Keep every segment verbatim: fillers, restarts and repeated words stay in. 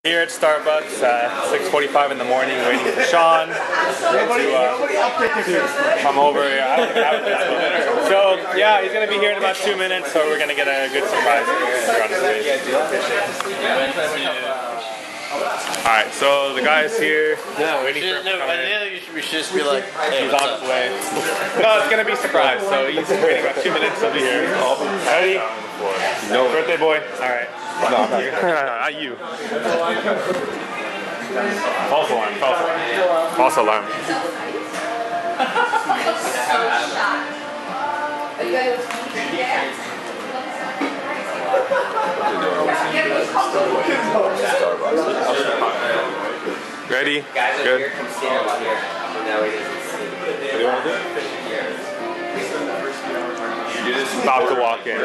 Here at Starbucks at six forty-five in the morning, waiting for Shaun to uh, come over. I don't think I have this, so yeah, he's gonna be here in about two minutes. So we're gonna get a good surprise here on his face. All right, so the guy's here. No, waiting should, for him to no, come in. we should just be like, hey, he's on his way. No, it's gonna be a surprise. So he's waiting about two minutes. He'll be here. Ready? No birthday boy. All right. No, not you. Not you. False alarm. False alarm. False alarm. Ready? Good. What do you want to do? Stop to walk in.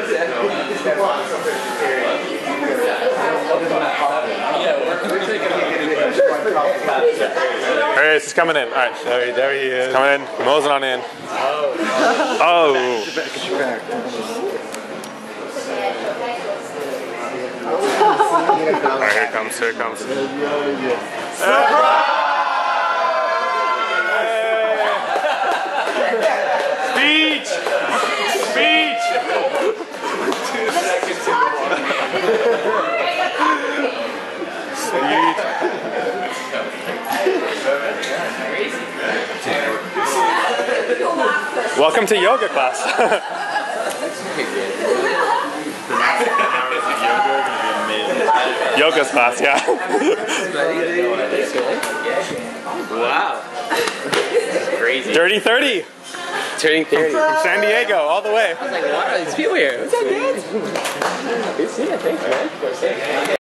Alright, it's coming in. Alright, there, there he is. Coming in. Mosing on in. Oh. Oh. Alright, here it comes. Here it comes. Surprise! Speech! Speech! Speech! Welcome to yoga class. Yoga's class, yeah. Wow. Crazy. Dirty thirty. Turning thirty. From San Diego, all the way. I was like, wow, these people here. What's up, man? Good to see you. Thanks, man.